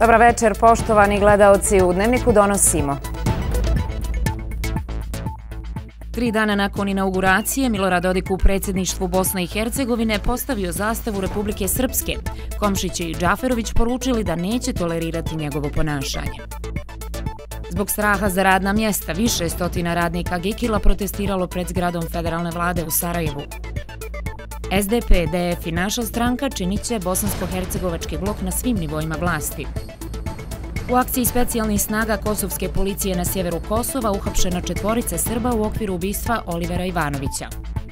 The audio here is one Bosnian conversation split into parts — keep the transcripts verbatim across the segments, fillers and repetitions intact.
Dobar večer, poštovani gledaoci, u Dnevniku donosimo. Tri dana nakon inauguracije Milorad Dodik u predsjedništvu Bosne i Hercegovine postavio zastavu Republike Srpske. Komšić i Džaferović poručili da neće tolerirati njegovo ponašanje. Zbog straha za radna mjesta, više stotina radnika Gikila protestiralo pred zgradom federalne vlade u Sarajevu. S D P, D F i naša stranka činit će bosansko-hercegovački blok na svim nivoima vlasti. U akciji specijalnih snaga kosovske policije na sjeveru Kosova uhapšena četvorica Srba u okviru ubistva Olivera Ivanovića.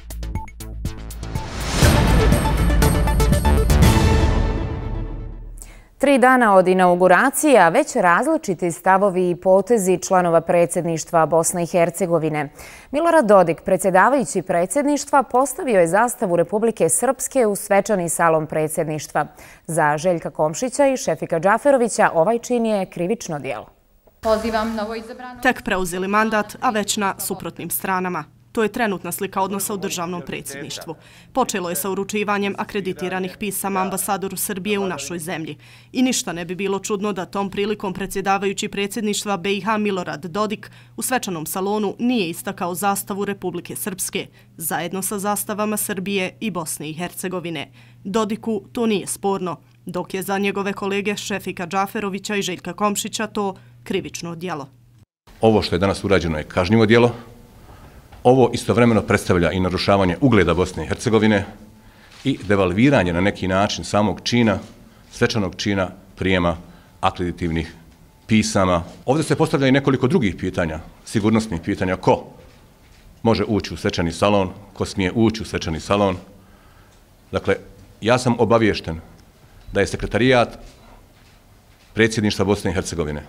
Tri dana od inauguracije, a već različiti stavovi i potezi članova predsjedništva Bosne i Hercegovine. Milorad Dodik, predsjedavajući predsjedništva, postavio je zastavu Republike Srpske u svečani salon predsjedništva. Za Željka Komšića i Šefika Džaferovića ovaj čin je krivično djelo. Pozivam novoizabranu... Tek preuzeli mandat, a već na suprotnim stranama. To je trenutna slika odnosa u državnom predsjedništvu. Počelo je sa uručivanjem akreditiranih pisama ambasadoru Srbije u našoj zemlji. I ništa ne bi bilo čudno da tom prilikom predsjedavajući predsjedništva B i H Milorad Dodik u svečanom salonu nije istakao zastavu Republike Srpske, zajedno sa zastavama Srbije i Bosne i Hercegovine. Dodiku to nije sporno, dok je za njegove kolege Šefika Džaferovića i Željka Komšića to krivično djelo. Ovo što je danas urađeno je kažnjivo djelo. Ovo istovremeno predstavlja i narušavanje ugleda Bosne i Hercegovine i devalviranje na neki način samog čina, svečanog čina prijema akreditivnih pisama. Ovdje se postavlja i nekoliko drugih pitanja, sigurnosnih pitanja. Ko može ući u svečani salon, ko smije ući u svečani salon. Dakle, ja sam obaviješten da je sekretarijat predsjedništva Bosne i Hercegovine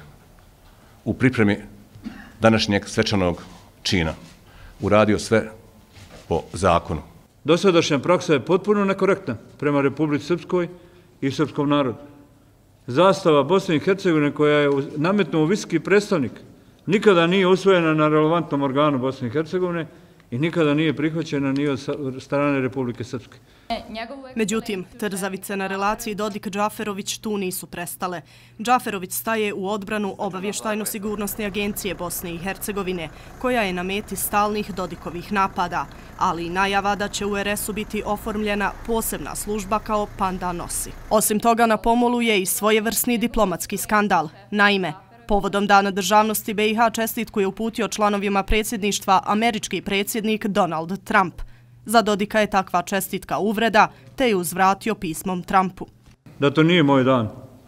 u pripremi današnjeg svečanog čina uradio sve po zakonu. Dosadašnja praksa je potpuno nekorektna prema Republici Srpskoj i srpskom narodu. Zastava Bosne i Hercegovine koja je nametnuo visoki predstavnik nikada nije usvojena na relevantnom organu Bosne i Hercegovine i nikada nije prihvaćena ni od strane Republike Srpske. Međutim, trzavice na relaciji Dodik-Džaferović tu nisu prestale. Džaferović staje u odbranu obavještajno-sigurnosne agencije Bosne i Hercegovine, koja je na meti stalnih Dodikovih napada, ali i najava da će u R S-u biti oformljena posebna služba kao panda nosi. Osim toga, na pomolu je i svojevrsni diplomatski skandal. Naime, povodom Dana državnosti B i H čestitku je uputio članovima predsjedništva američki predsjednik Donald Trump. Za Dodika je takva čestitka uvreda, te je uzvratio pismom Trumpu. Da to nije moj dan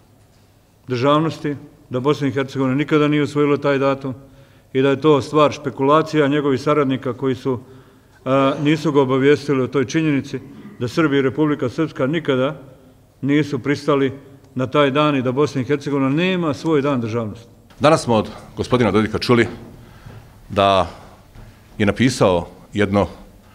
državnosti, da Bosna i Hercegovina nikada nije usvojila taj datum i da je to stvar špekulacija njegovih saradnika koji su a, nisu ga obavijestili o toj činjenici da Srbija i Republika Srpska nikada nisu pristali na taj dan i da Bosna i Hercegovina nema svoj dan državnosti. Danas smo od gospodina Dodika čuli da je napisao jedno,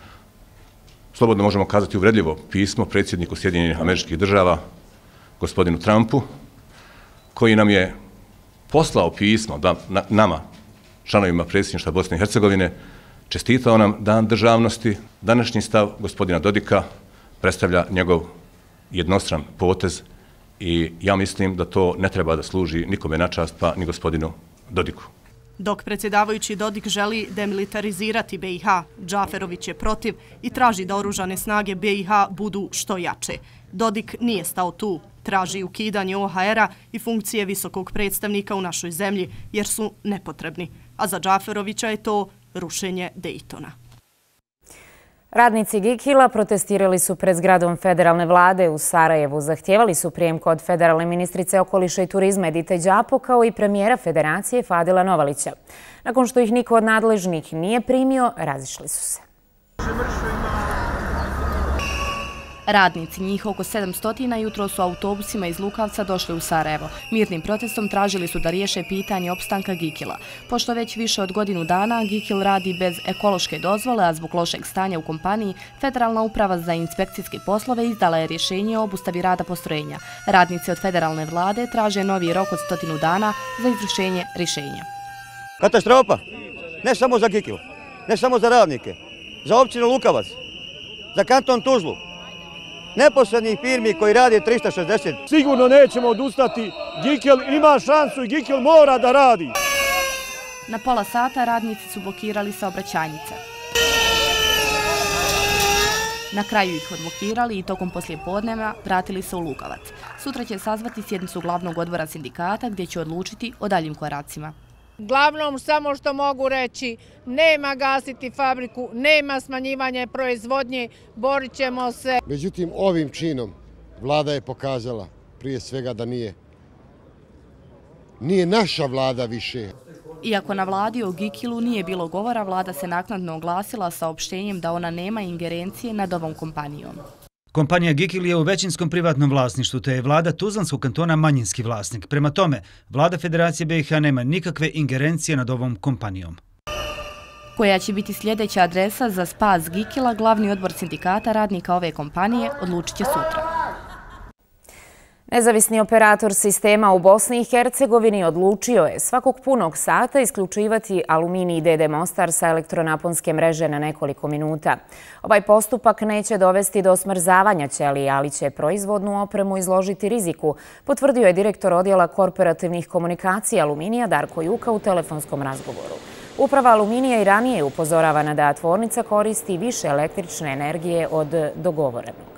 slobodno možemo kazati, uvredljivo pismo predsjedniku Sjedinjenih Američkih Država, gospodinu Trumpu, koji nam je poslao pismo da, na, nama, članovima predsjedništva Bosne i Hercegovine, čestitao nam dan državnosti. Današnji stav gospodina Dodika predstavlja njegov jednostran potez i ja mislim da to ne treba da služi nikome na čast, pa ni gospodinu Dodiku. Dok predsjedavajući Dodik želi demilitarizirati B i H, Džaferović je protiv i traži da oružane snage B i H budu što jače. Dodik nije stao tu, traži ukidanje O H R-a i funkcije visokog predstavnika u našoj zemlji, jer su nepotrebni, a za Džaferovića je to rušenje Dejtona. Radnici Gikila protestirali su pred zgradom federalne vlade u Sarajevu. Zahtijevali su prijem kod federalne ministrice okoliša i turizma Edite Đapo kao i premijera federacije Fadila Novalića. Nakon što ih niko od nadležnih nije primio, razišli su se. Radnici, njih oko sedamsto, jutro su autobusima iz Lukavca došli u Sarajevo. Mirnim protestom tražili su da riješe pitanje opstanka Gikila. Pošto već više od godinu dana Gikil radi bez ekološke dozvole, a zbog lošeg stanja u kompaniji, Federalna uprava za inspekcijske poslove izdala je rješenje o obustavi rada postrojenja. Radnici od federalne vlade traže novi rok od stotinu dana za izvršenje rješenja. Katastrofa! Ne samo za Gikil, ne samo za radnike, za općinu Lukavac, za kanton Tuzlu. neposrednih firmi koji radi trista šezdeset. Sigurno nećemo odustati. Gikel ima šansu i Gikel mora da radi. Na pola sata radnici su blokirali saobraćajnice. Na kraju ih odblokirali i tokom poslijepodneva vratili se u Lukovac. Sutra će sazvati sjednicu glavnog odbora sindikata gdje će odlučiti o daljim koracima. Glavnom, samo što mogu reći, nema gasiti fabriku, nema smanjivanje proizvodnje, borit ćemo se. Međutim, ovim činom vlada je pokazala prije svega da nije, nije naša vlada više. Iako na vladi o Gikilu nije bilo govora, vlada se naknadno oglasila saopštenjem da ona nema ingerencije nad ovom kompanijom. Kompanija Gikil je u većinskom privatnom vlasništvu, te je vlada Tuzlanskog kantona manjinski vlasnik. Prema tome, vlada Federacije B i H nema nikakve ingerencije nad ovom kompanijom. Koja će biti sljedeća adresa za spas Gikila, glavni odbor sindikata radnika ove kompanije odlučit će sutra. Nezavisni operator sistema u Bosni i Hercegovini odlučio je svakog punog sata isključivati Aluminij D D Mostar sa elektronaponske mreže na nekoliko minuta. Ovaj postupak neće dovesti do smrzavanja ćelija, ali će proizvodnu opremu izložiti riziku, potvrdio je direktor odjela korporativnih komunikacija Aluminija Darko Juka u telefonskom razgovoru. Uprava Aluminija i ranije upozoravana da tvornica koristi više električne energije od dogovorenog.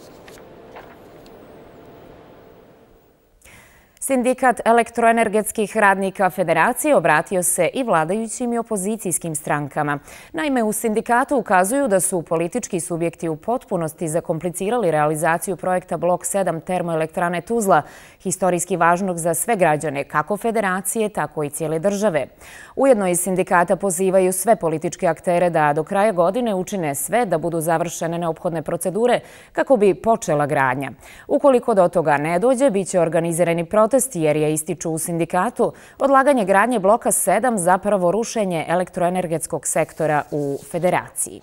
Sindikat elektroenergetskih radnika Federacije obratio se i vladajućim i opozicijskim strankama. Naime, u sindikatu ukazuju da su politički subjekti u potpunosti zakomplicirali realizaciju projekta Blok sedam termoelektrane Tuzla, historijski važnog za sve građane, kako Federacije, tako i cijele države. Ujedno iz sindikata pozivaju sve političke aktere da do kraja godine učine sve da budu završene neophodne procedure kako bi počela gradnja. Ukoliko do toga ne dođe, bit će organizirani protesti jer je, ističu u sindikatu, odlaganje gradnje bloka sedam zapravo rušenje elektroenergetskog sektora u Federaciji.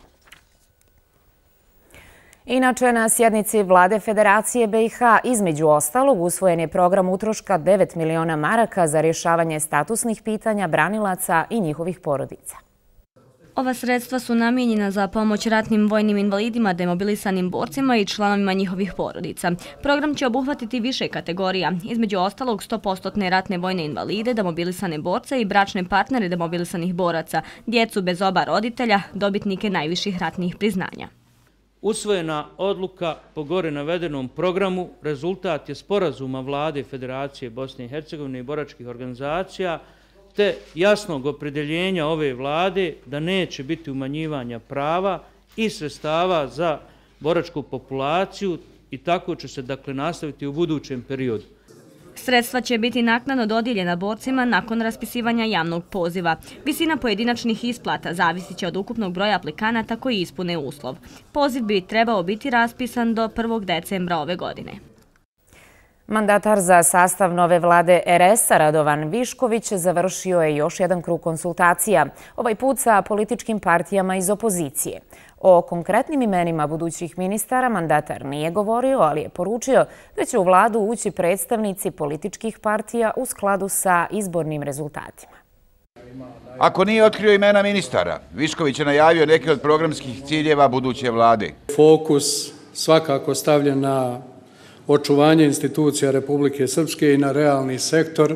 Inače, na sjednici vlade Federacije B i H između ostalog usvojen je program utroška devet miliona maraka za rješavanje statusnih pitanja branilaca i njihovih porodica. Ova sredstva su namijenjena za pomoć ratnim vojnim invalidima, demobilisanim borcima i članovima njihovih porodica. Program će obuhvatiti više kategorija, između ostalog sto posto ratne vojne invalide, demobilisane borce i bračne partnere demobilisanih boraca, djecu bez oba roditelja, dobitnike najviših ratnih priznanja. Usvojena odluka po gore navedenom programu rezultat je sporazuma vlade Federacije Bosne i Hercegovine i boračkih organizacija te jasnog opredjeljenja ove vlade da neće biti umanjivanja prava i sredstava za boračku populaciju i tako će se dakle nastaviti u budućem periodu. Sredstva će biti naknadno dodijeljena borcima nakon raspisivanja javnog poziva. Visina pojedinačnih isplata zavisit će od ukupnog broja aplikanata koji ispune uslov. Poziv bi trebao biti raspisan do prvog decembra ove godine. Mandatar za sastav nove vlade R S-a Radovan Višković završio je još jedan krug konsultacija, ovaj put sa političkim partijama iz opozicije. O konkretnim imenima budućih ministara mandatar nije govorio, ali je poručio da će u vladu ući predstavnici političkih partija u skladu sa izbornim rezultatima. Ako nije otkrio imena ministara, Višković je najavio neke od programskih ciljeva buduće vlade. Fokus svakako stavljen na očuvanje institucija Republike Srpske i na realni sektor,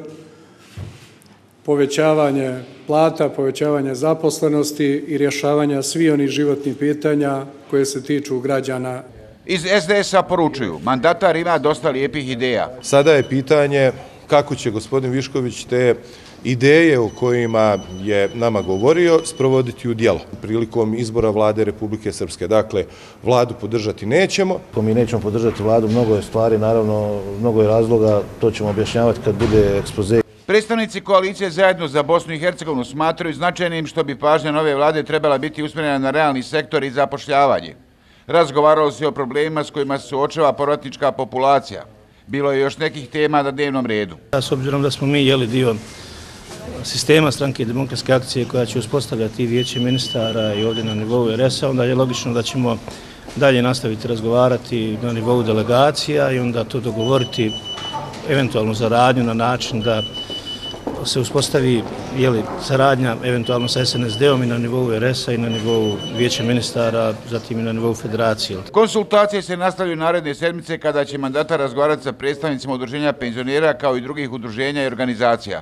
povećavanje plata, povećavanje zaposlenosti i rješavanja svih onih životnih pitanja koje se tiču građana. Iz S D S-a poručuju, mandatar ima dosta lijepih ideja. Sada je pitanje kako će gospodin Višković te ideje o kojima je nama govorio sprovoditi u djelo prilikom izbora vlade Republike Srpske. Dakle, vladu podržati nećemo. Mi nećemo podržati vladu, mnogo je stvari, naravno, mnogo je razloga, to ćemo objašnjavati kad bude ekspoze. Predstavnici koalicije Zajedno za Bosnu i Hercegovinu smatraju značajnim što bi pažnja nove vlade trebala biti usmjerena na realni sektor i zapošljavanje. Razgovaralo se o problemima s kojima se suočava povratnička populacija. Bilo je još nekih tema na dnevnom redu. S obzirom da smo mi jeli dio sistema Stranke demokratske akcije koja će uspostavljati vijeće ministara i ovdje na nivou R S-a, onda je logično da ćemo dalje nastaviti razgovarati na nivou delegacija i onda to dogovoriti eventualnu zaradnju na način da se uspostavi je li saradnja eventualno sa S N S D-om i na nivou R S-a i na nivou vijeća ministara, zatim i na nivou federacije. Konsultacije se nastavljaju naredne sedmice kada će mandatar razgovarati sa predstavnicima udruženja penzionera kao i drugih udruženja i organizacija.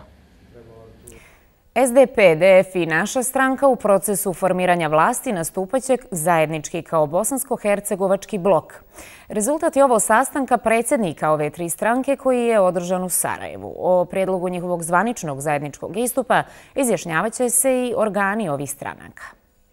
S D P, D F i naša stranka u procesu formiranja vlasti nastupaće zajednički kao bosansko-hercegovački blok. Rezultat je ovo sastanka predsjednika ove tri stranke koji je održan u Sarajevu. O prijedlogu njihovog zvaničnog zajedničkog istupa izjašnjavaće se i organi ovih stranaka.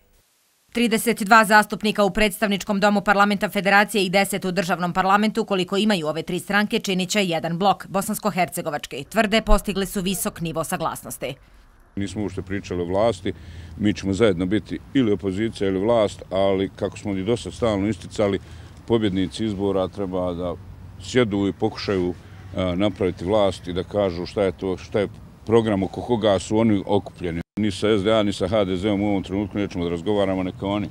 trideset dva zastupnika u predstavničkom domu parlamenta Federacije i deset u državnom parlamentu, koliko imaju ove tri stranke, činit će jedan blok, bosansko-hercegovački. Tvrde, postigli su visok nivo saglasnosti. Nismo uopšte pričali o vlasti, mi ćemo zajedno biti ili opozicija ili vlast, ali kako smo i dosta stalno isticali, pobjednici izbora treba da sjedu i pokušaju napraviti vlast i da kažu šta je to, šta je program oko koga su oni okupljeni. Ni sa S D A, ni sa H D Z-om u ovom trenutku nećemo da razgovaramo, neka oni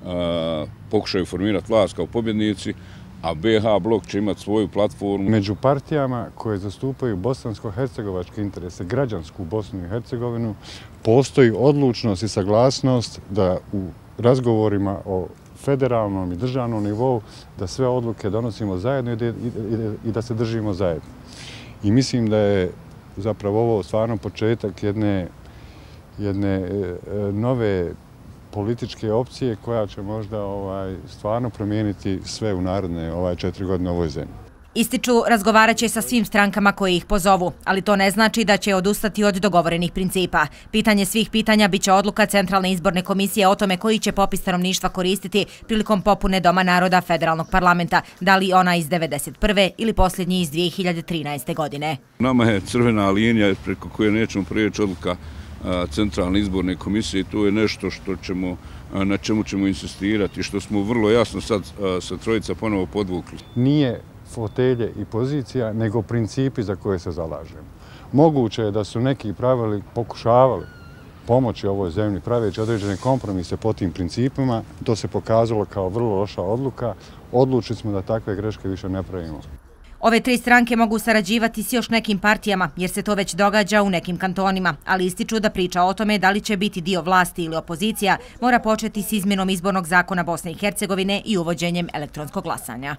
pokušaju formirati vlast kao pobjednici, a B H blok će imati svoju platformu. Među partijama koje zastupaju bosansko-hercegovačke interese, građansku Bosnu i Hercegovinu, postoji odlučnost i saglasnost da u razgovorima o federalnom i državnom nivou da sve odluke donosimo zajedno i da se držimo zajedno. I mislim da je zapravo ovo stvarno početak jedne, jedne nove političke opcije koja će možda ovaj, stvarno promijeniti sve u naredne ovaj, četiri godine u ovoj zemlji. Ističu, razgovarat će sa svim strankama koje ih pozovu, ali to ne znači da će odustati od dogovorenih principa. Pitanje svih pitanja biće odluka Centralne izborne komisije o tome koji će popis stanovništva koristiti prilikom popune Doma naroda federalnog parlamenta, da li ona iz devedeset prve ili posljednji iz dvije hiljade trinaeste. godine. Nama je crvena linija preko koje nećemo prijeći odluka Centralne izborne komisije i to je nešto što ćemo, na čemu ćemo insistirati i što smo vrlo jasno sad sa trojica ponovo podvukli. Nije fotelje i pozicija, nego principi za koje se zalažemo. Moguće je da su neki pravili, pokušavali pomoći ovoj zemlji praveći određene kompromise po tim principima. To se pokazalo kao vrlo loša odluka. Odlučili smo da takve greške više ne pravimo. Ove tri stranke mogu sarađivati s još nekim partijama, jer se to već događa u nekim kantonima, ali ističu da priča o tome da li će biti dio vlasti ili opozicija mora početi s izmjenom izbornog zakona Bosne i Hercegovine i uvođenjem elektronskog glasanja.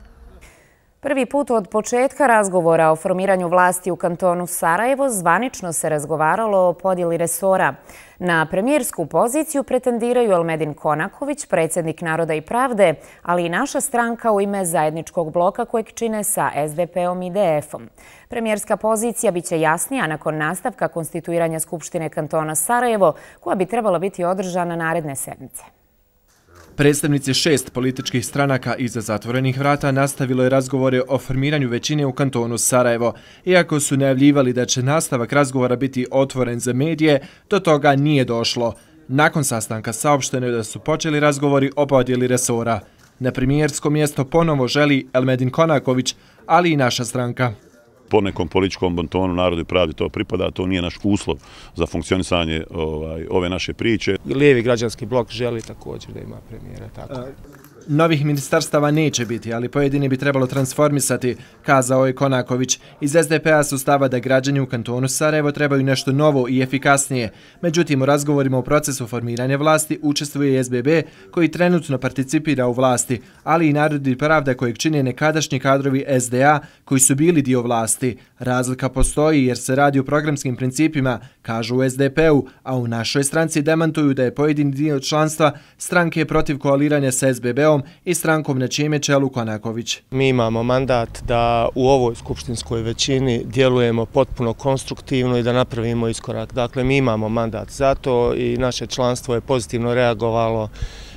Prvi put od početka razgovora o formiranju vlasti u kantonu Sarajevo zvanično se razgovaralo o podjeli resora. Na premijersku poziciju pretendiraju Elmedin Konaković, predsjednik Naroda i pravde, ali i naša stranka u ime zajedničkog bloka kojeg čine sa S D P-om i D F-om. Premijerska pozicija biće jasnija nakon nastavka konstituiranja Skupštine kantona Sarajevo, koja bi trebala biti održana naredne sedmice. Predstavnici šest političkih stranaka iza zatvorenih vrata nastavilo je razgovore o formiranju većine u kantonu Sarajevo. Iako su najavljivali da će nastavak razgovora biti otvoren za medije, do toga nije došlo. Nakon sastanka saopšteno je da su počeli razgovori o podjeli resora. Na premijersko mjesto ponovo želi Elmedin Konaković, ali i naša stranka. Po nekom političkom bontonu Narodu i pravdi to pripada, to nije naš uslov za funkcionisanje ovaj, ove naše priče. Lijevi građanski blok želi također da ima premijera. Tako. Novih ministarstava neće biti, ali pojedini bi trebalo transformisati, kazao je Konaković. Iz S D P-a su stava da građani u kantonu Sarajevo trebaju nešto novo i efikasnije. Međutim, u razgovorima u procesu formiranja vlasti učestvuje i S B B, koji trenutno participira u vlasti, ali i Narod i pravda kojeg čine nekadašnji kadrovi S D A koji su bili dio vlasti. Razlika postoji jer se radi o programskim principima, kažu u S D P-u, a u našoj stranci demantuju da je pojedini dio članstva stranke protiv koaliranja sa S B B-om i strankom na čijem je čelu Konaković. Mi imamo mandat da u ovoj skupštinskoj većini djelujemo potpuno konstruktivno i da napravimo iskorak. Dakle, mi imamo mandat za to i naše članstvo je pozitivno reagovalo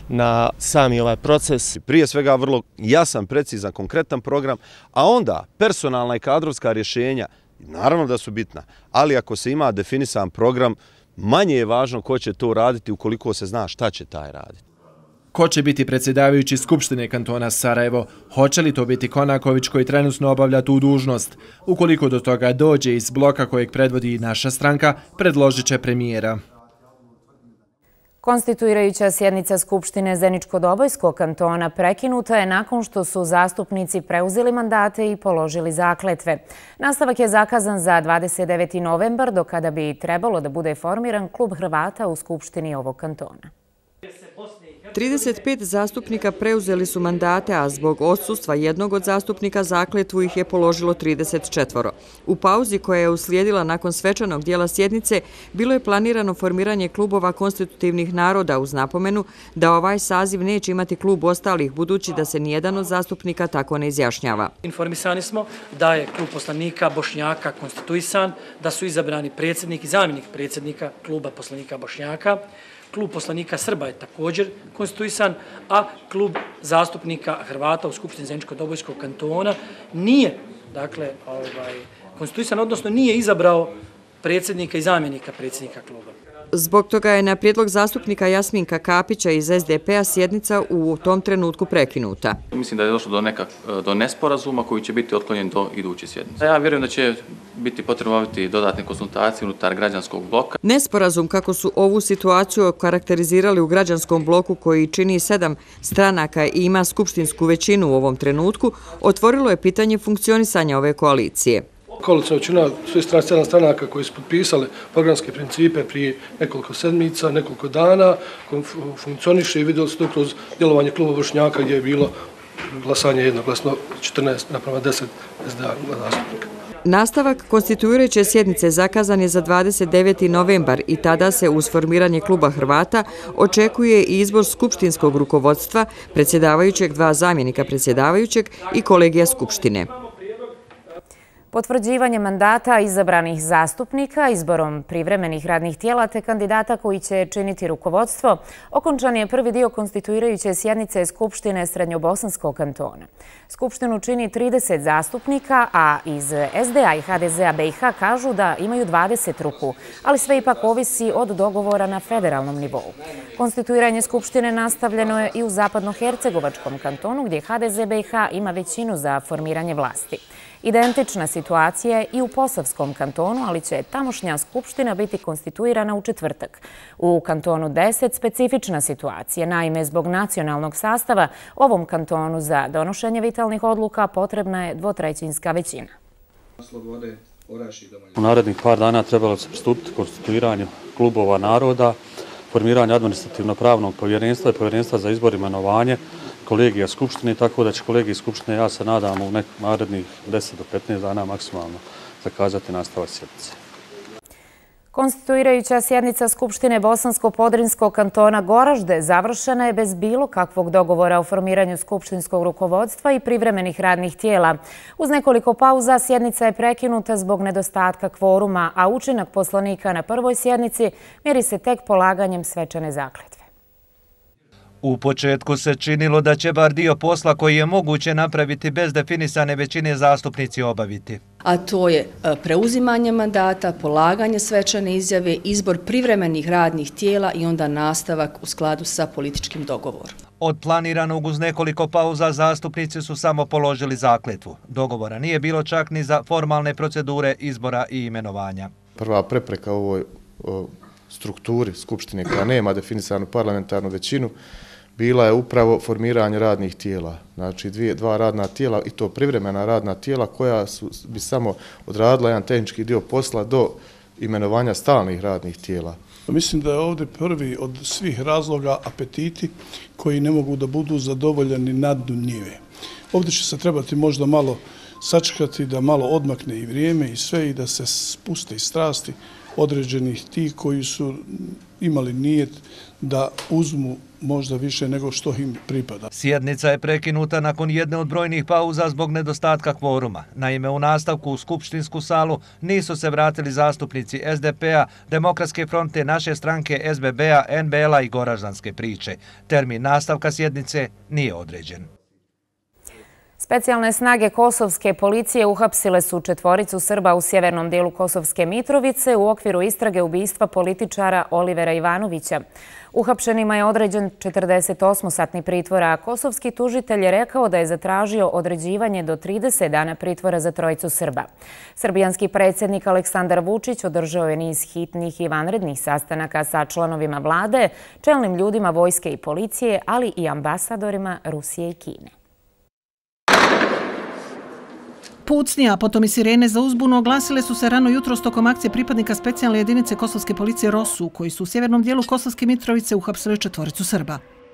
na sami ovaj proces. Prije svega vrlo jasan, precizan, konkretan program, a onda personalna i kadrovska rješenja, naravno da su bitna, ali ako se ima definisan program, manje je važno ko će to raditi ukoliko se zna šta će taj raditi. Ko će biti predsjedavajući Skupštine kantona Sarajevo? Hoće li to biti Konaković koji trenutno obavlja tu dužnost? Ukoliko do toga dođe iz bloka kojeg predvodi naša stranka, predložit će premijera. Konstituirajuća sjednica Skupštine Zeničko-Dobojskog kantona prekinuta je nakon što su zastupnici preuzeli mandate i položili zakletve. Nastavak je zakazan za dvadeset deveti novembar, do kada bi trebalo da bude formiran klub Hrvata u Skupštini ovog kantona. trideset pet zastupnika preuzeli su mandate, a zbog odsustva jednog od zastupnika zakletvu ih je položilo trideset četvoro. U pauzi koja je uslijedila nakon svečanog dijela sjednice bilo je planirano formiranje klubova konstitutivnih naroda uz napomenu da ovaj saziv neće imati klub ostalih budući da se nijedan od zastupnika tako ne izjašnjava. Informisani smo da je klub poslanika Bošnjaka konstituisan, da su izabrani predsjednik i zamjenik predsjednika kluba poslanika Bošnjaka. Klub poslanika Srba je također konstituisan, a klub zastupnika Hrvata u Skupštini Zeničko-Dobojskog kantona nije, dakle, ovaj, konstituisan, odnosno nije izabrao predsjednika i zamjenika predsjednika kluba. Zbog toga je na prijedlog zastupnika Jasminka Kapića iz S D P-a sjednica u tom trenutku prekinuta. Mislim da je došlo do, neka, do nesporazuma koji će biti otklonjen do iduće sjednice. Ja vjerujem da će biti potrebno obaviti dodatne konsultacije unutar građanskog bloka. Nesporazum, kako su ovu situaciju karakterizirali u građanskom bloku koji čini sedam stranaka i ima skupštinsku većinu u ovom trenutku, otvorilo je pitanje funkcionisanja ove koalicije. Koalicijna većina svih sedam stranaka koji su potpisali programske principe prije nekoliko sedmica, nekoliko dana, funkcioniše i vidjeli su to kroz djelovanje kluba Bošnjaka gdje je bilo glasanje jednoglasno četrnaest naprema deset S D A zastupnika. Nastavak konstituirajuće sjednice zakazan je za dvadeset deveti novembar i tada se uz formiranje kluba Hrvata očekuje i izbor skupštinskog rukovodstva, predsjedavajućeg, dva zamjenika predsjedavajućeg i kolegija Skupštine. Potvrđivanje mandata izabranih zastupnika, izborom privremenih radnih tijela te kandidata koji će činiti rukovodstvo, okončan je prvi dio konstituirajuće sjednice Skupštine Srednjobosanskog kantona. Skupštinu čini trideset zastupnika, a iz S D A i H D Z-a B i H kažu da imaju dvadeset ruku, ali sve ipak ovisi od dogovora na federalnom nivou. Konstituiranje Skupštine nastavljeno je i u Zapadnohercegovačkom kantonu, gdje H D Z B i H ima većinu za formiranje vlasti. Identična situacija je i u Posavskom kantonu, ali će tamošnja skupština biti konstituirana u četvrtak. U kantonu deset specifična situacija. Naime, zbog nacionalnog sastava ovom kantonu za donošenje vitalnih odluka potrebna je dvotrećinska većina. U narednih par dana trebalo se pristupiti konstituiranju klubova naroda, formiranju administrativno-pravnog povjerenstva i povjerenstva za izbor i imenovanje kolegija Skupštine, tako da će kolegiji Skupštine, ja se nadam, u narednih deset do petnaest dana maksimalno zakazati nastavak sjednice. Konstituirajuća sjednica Skupštine Bosansko-Podrinskog kantona Goražde završena je bez bilo kakvog dogovora o formiranju skupštinskog rukovodstva i privremenih radnih tijela. Uz nekoliko pauza sjednica je prekinuta zbog nedostatka kvoruma, a učinak poslanika na prvoj sjednici mjeri se tek polaganjem svečane zakletve. U početku se činilo da će bar dio posla koji je moguće napraviti bez definisane većine zastupnici obaviti. A to je preuzimanje mandata, polaganje svečane izjave, izbor privremenih radnih tijela i onda nastavak u skladu sa političkim dogovorom. Od planiranog uz nekoliko pauza zastupnici su samo položili zakletvu. Dogovora nije bilo čak ni za formalne procedure izbora i imenovanja. Prva prepreka u ovoj strukturi Skupštine koja nema definisanu parlamentarnu većinu bila je upravo formiranje radnih tijela. Znači dvije, dva radna tijela i to privremena radna tijela koja su, bi samo odradila jedan tehnički dio posla do imenovanja stalnih radnih tijela. Mislim da je ovdje prvi od svih razloga apetiti koji ne mogu da budu zadovoljeni na dnu njive. Ovdje će se trebati možda malo sačekati da malo odmakne i vrijeme i sve i da se spuste i strasti određenih ti koji su imali nijet da uzmu možda više nego što im pripada. Sjednica je prekinuta nakon jedne od brojnih pauza zbog nedostatka kvoruma. Naime, u nastavku u skupštinsku salu nisu se vratili zastupnici S D P-a, Demokratske fronte, naše stranke, S B B-a, N B L-a i Goraždanske priče. Termin nastavka sjednice nije određen. Specijalne snage kosovske policije uhapsile su četvoricu Srba u sjevernom dijelu Kosovske Mitrovice u okviru istrage ubistva političara Olivera Ivanovića. Uhapšenima je određen četrdesetosmosatni pritvor, a kosovski tužitelj je rekao da je zatražio određivanje do trideset dana pritvora za trojicu Srba. Srbijanski predsjednik Aleksandar Vučić održao je niz hitnih i vanrednih sastanaka sa članovima vlade, čelnim ljudima vojske i policije, ali i ambasadorima Rusije i Kine. Pucnji, a potom i sirene za uzbunu oglasile su se rano jutros tokom akcije pripadnika specijalne jedinice kosovske policije ROSU, koji su u sjevernom dijelu Kosovske Mitrovice uhapsili četvoricu Srba.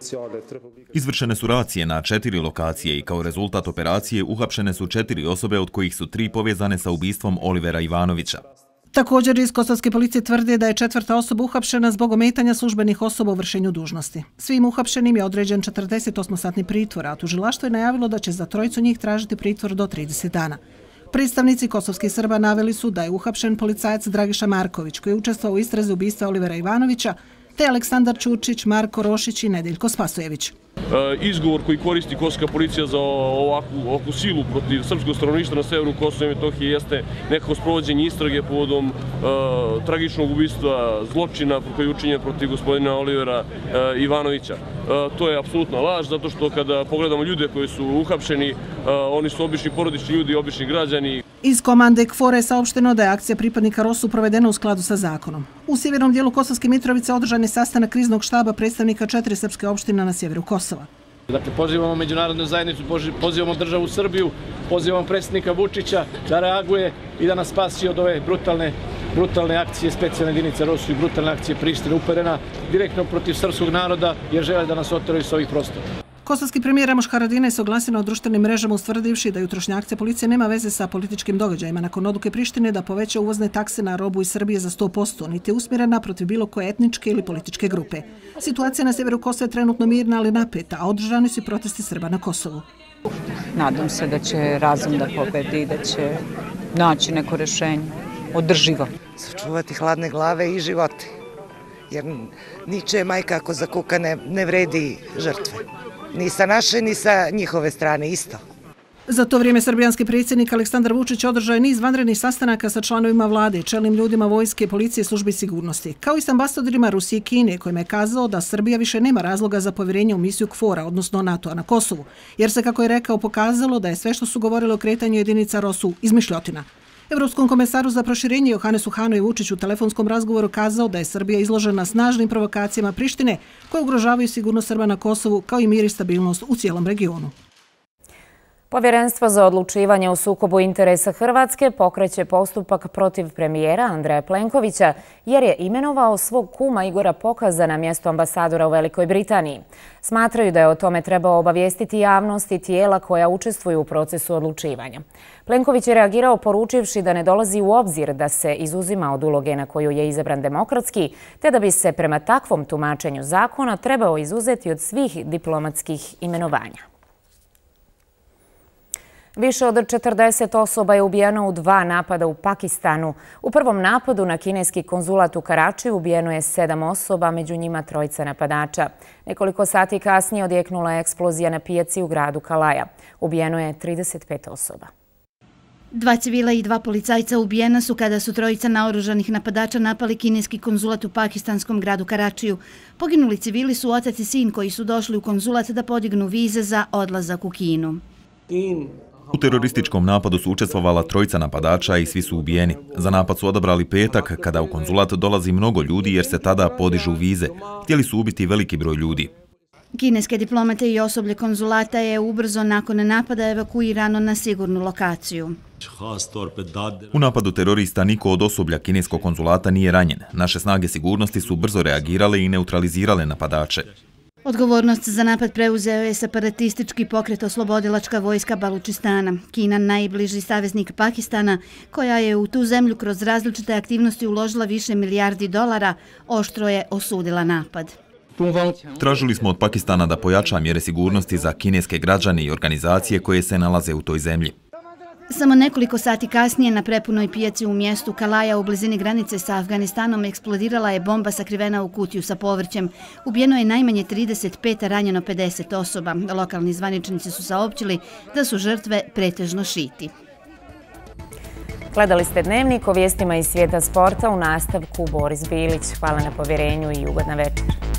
Izvršene su racije na četiri lokacije i kao rezultat operacije uhapšene su četiri osobe, od kojih su tri povezane sa ubistvom Olivera Ivanovića. Također iz kosovske policije tvrde da je četvrta osoba uhapšena zbog ometanja službenih osoba u vršenju dužnosti. Svim uhapšenim je određen četrdesetosmosatni pritvor, a tužilaštvo je najavilo da će za trojicu njih tražiti pritvor do trideset dana. Predstavnici kosovskih Srba naveli su da je uhapšen policajac Dragiša Marković, koji je učestvovao u istrazi ubistva Olivera Ivanovića, te Aleksandar Čučić, Marko Rošić i Nedeljko Spasojević. Izgovor koji koristi kosovska policija za ovakvu silu protiv srpskog stanovništva na severu Kosova i Metohije jeste nekako sprovođenje istrage povodom tragičnog ubistva, zločina koji je učinjen protiv gospodina Olivera Ivanovića. To je apsolutna laž, zato što kada pogledamo ljude koji su uhapšeni, oni su obični porodični ljudi, obični građani. Iz komande KFOR-a je saopšteno da je akcija pripadnika ROSU provedena u skladu sa zakonom. U sjevernom dijelu Kosovske Mitrovice održan je sastanak kriznog štaba predstavnika četiri srpske opštine na sjeveru Kosova. Dakle, pozivamo međunarodnu zajednicu, pozivamo državu Srbiju, pozivamo predsjednika Vučića da reaguje i da nas spasi od ove brutalne, brutalne akcije specijalne jedinice ROSU i brutalne akcije Prištine uperena direktno protiv srpskog naroda jer žele da nas oteraju s ovih prostora. Kosovski premijer Ramoš Haradinaj se oglasio na društvenim mrežama ustvrdivši da jutrošnja akcija policije nema veze sa političkim događajima nakon odluke Prištine da poveća uvozne takse na robu iz Srbije za sto posto, niti je usmjerena protiv bilo koje etničke ili političke grupe. Situacija na sjeveru Kosova je trenutno mirna, ali napeta, a održani su i protesti Srba na Kosovu. Nadam se da će razum da pobedi i da će naći neko rešenje održivo. Sačuvati hladne glave i živote, jer niče majka ako zakuka ne, ne vredi žrtve. Ni sa naše, ni sa njihove strane, isto. Za to vrijeme srbijanski predsjednik Aleksandar Vučić održao je niz vanrednih sastanaka sa članovima vlade, čelnim ljudima vojske, policije i službi sigurnosti, kao i s ambasadorima Rusije i Kine, kojima je kazao da Srbija više nema razloga za povjerenje u misiju KFOR-a, odnosno NATO-a na Kosovu, jer se, kako je rekao, pokazalo da je sve što su govorili o kretanju jedinica ROSU izmišljotina. Evropskom komesaru za proširenje Johanesu Hanu je Vučić u telefonskom razgovoru kazao da je Srbija izložena snažnim provokacijama Prištine koje ugrožavaju sigurnost Srba na Kosovu kao i mir i stabilnost u cijelom regionu. Povjerenstvo za odlučivanje o sukobu interesa Hrvatske pokreće postupak protiv premijera Andreja Plenkovića jer je imenovao svog kuma Igora Pokaza na mjesto ambasadora u Velikoj Britaniji. Smatraju da je o tome trebao obavijestiti javnost i tijela koja učestvuju u procesu odlučivanja. Plenković je reagirao poručivši da ne dolazi u obzir da se izuzima od uloge na koju je izabran demokratski, te da bi se prema takvom tumačenju zakona trebao izuzeti od svih diplomatskih imenovanja. Više od četrdeset osoba je ubijeno u dva napada u Pakistanu. U prvom napadu na kineski konzulat u Karačiju ubijeno je sedam osoba, među njima trojica napadača. Nekoliko sati kasnije odjeknula je eksplozija na pijaci u gradu Kalaja. Ubijeno je trideset pet osoba. Dva civila i dva policajca ubijena su kada su trojica naoružanih napadača napali kineski konzulat u pakistanskom gradu Karačiju. Poginuli civili su otac i sin koji su došli u konzulat da podignu vize za odlazak u Kinu. U terorističkom napadu su učestvovala trojica napadača i svi su ubijeni. Za napad su odabrali petak, kada u konzulat dolazi mnogo ljudi jer se tada podižu vize. Htjeli su ubiti veliki broj ljudi. Kineske diplomate i osoblje konzulata je ubrzo nakon napada evakuirano na sigurnu lokaciju. U napadu terorista niko od osoblja kineskog konzulata nije ranjen. Naše snage sigurnosti su brzo reagirale i neutralizirale napadače. Odgovornost za napad preuzeo je separatistički pokret Oslobodilačka vojska Balučistana. Kina, najbliži saveznik Pakistana, koja je u tu zemlju kroz različite aktivnosti uložila više milijardi dolara, oštro je osudila napad. Tražili smo od Pakistana da pojača mjere sigurnosti za kineske građane i organizacije koje se nalaze u toj zemlji. Samo nekoliko sati kasnije na prepunoj pijaci u mjestu Kalaja u blizini granice sa Afganistanom eksplodirala je bomba sakrivena u kutiju sa povrćem. Ubijeno je najmanje trideset pet, a ranjeno pedeset osoba. Lokalni zvaničnici su saopćili da su žrtve pretežno šiti. Gledali ste Dnevnik o vijestima iz svijeta sporta, u nastavku Boris Bilić. Hvala na povjerenju i ugodna večer.